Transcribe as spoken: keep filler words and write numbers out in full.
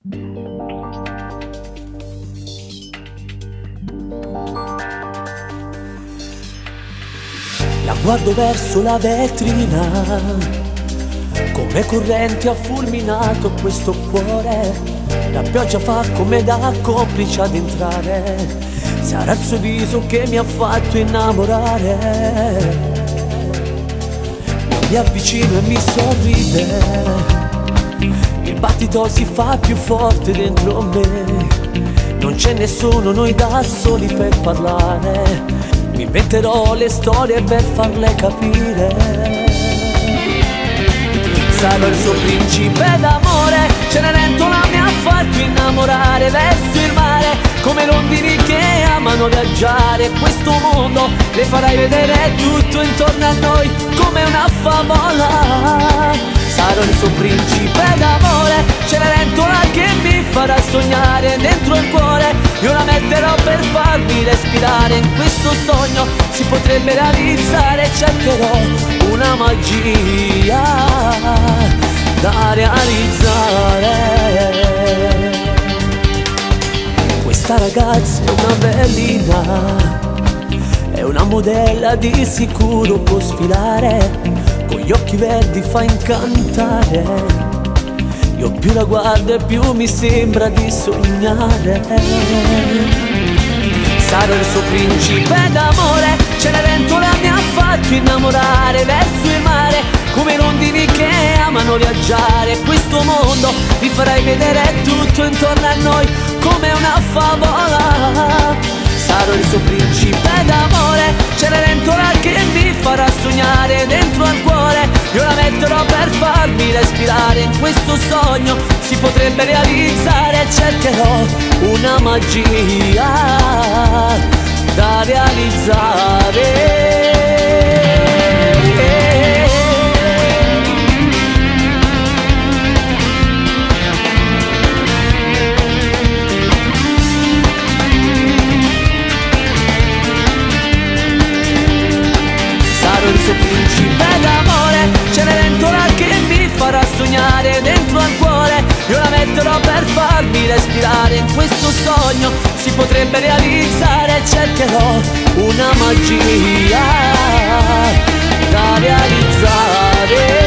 La guardo verso la vetrina, come corrente ha fulminato questo cuore. La pioggia fa come da complice ad entrare, sarà il suo viso che mi ha fatto innamorare. Io mi avvicino e mi sorride, il battito si fa più forte dentro me. Non c'è nessuno, noi da soli per parlare. Mi inventerò le storie per farle capire. Sarò il suo principe d'amore, Cenerentola mi ha fatto innamorare. Verso il mare, come rondini che amano viaggiare. Questo mondo le farai vedere tutto intorno a noi come una favola. Sarò il suo principe d'amore, Cenerentola che mi farà sognare dentro il cuore. Io la metterò per farmi respirare. In questo sogno si potrebbe realizzare. Cercherò una magia da realizzare. Questa ragazza è una bellina, è una modella, di sicuro può sfilare. Con gli occhi verdi fa incantare. Io più la guardo e più mi sembra di sognare. Sarò il suo principe d'amore, Cenerentola mi ha fatto innamorare. Verso il mare, come rondini che amano viaggiare. Questo mondo vi farai vedere tutto intorno a noi come una favola. Sarò il suo principe d'amore, Cenerentola che mi farà sognare dentro al cuore. Io la metterò per farmi respirare. In questo sogno si potrebbe realizzare. Cercherò una magia da realizzare. Il suo principe d'amore, Cenerentola che mi farà sognare dentro al cuore. Io la metterò per farmi respirare. In questo sogno si potrebbe realizzare. Cercherò una magia da realizzare.